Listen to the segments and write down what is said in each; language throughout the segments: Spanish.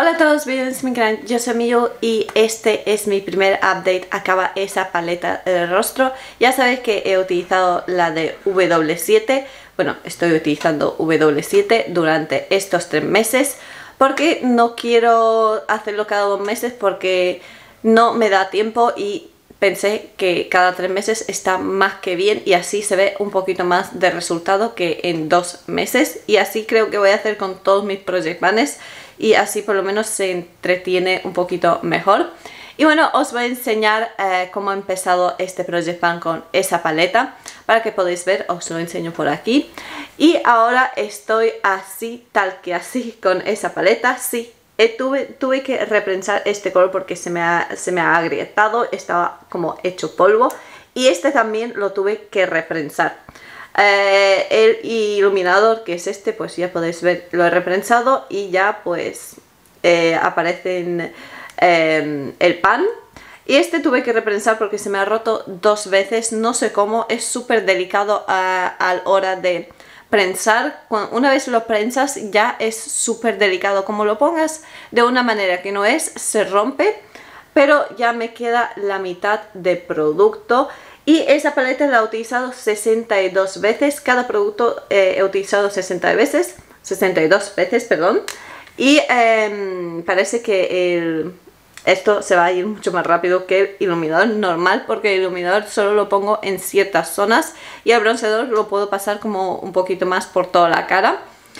Hola a todos, bienvenidos a mi canal, yo soy Miyu y este es mi primer update. Acaba esa paleta de rostro. Ya sabéis que he utilizado la de W7. Bueno, estoy utilizando W7 durante estos 3 meses porque no quiero hacerlo cada 2 meses porque no me da tiempo y pensé que cada 3 meses está más que bien y así se ve un poquito más de resultado que en 2 meses. Y así creo que voy a hacer con todos mis project banners y así por lo menos se entretiene un poquito mejor. Y bueno, os voy a enseñar cómo he empezado este project ban con esa paleta. Para que podáis ver, os lo enseño por aquí. Y ahora estoy así, tal que así, con esa paleta. Sí, tuve que reprensar este color porque se me ha agrietado, estaba como hecho polvo. Y este también lo tuve que reprensar. El iluminador, que es este, pues ya podéis ver, lo he reprensado y ya pues aparece en el pan. Y este tuve que reprensar porque se me ha roto 2 veces, no sé cómo, es súper delicado a la hora de prensar. Una vez lo prensas ya es súper delicado, como lo pongas de una manera que no es, se rompe, pero ya me queda la mitad de producto. Y esa paleta la he utilizado 62 veces, cada producto he utilizado 62 veces, perdón. Y parece que esto se va a ir mucho más rápido que el iluminador normal, porque el iluminador solo lo pongo en ciertas zonas y el bronceador lo puedo pasar como un poquito más por toda la cara.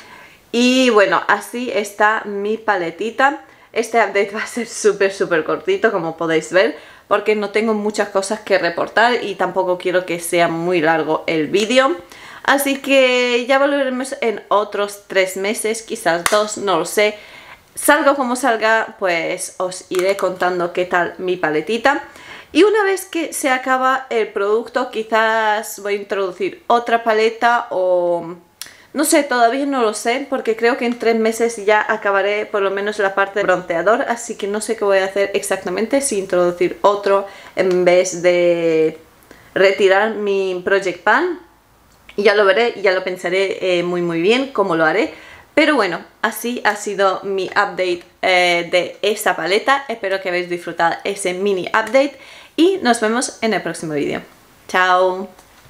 Y bueno, así está mi paletita. Este update va a ser súper cortito, como podéis ver, porque no tengo muchas cosas que reportar y tampoco quiero que sea muy largo el vídeo. Así que ya volveremos en otros 3 meses, quizás 2, no lo sé. Salga como salga, pues os iré contando qué tal mi paletita. Y una vez que se acaba el producto, quizás voy a introducir otra paleta o... no sé, todavía no lo sé, porque creo que en 3 meses ya acabaré por lo menos la parte de bronceador, así que no sé qué voy a hacer exactamente, si introducir otro en vez de retirar mi project pan. Ya lo veré, ya lo pensaré muy bien cómo lo haré. Pero bueno, así ha sido mi update de esta paleta. Espero que hayáis disfrutado ese mini update y nos vemos en el próximo vídeo. ¡Chao!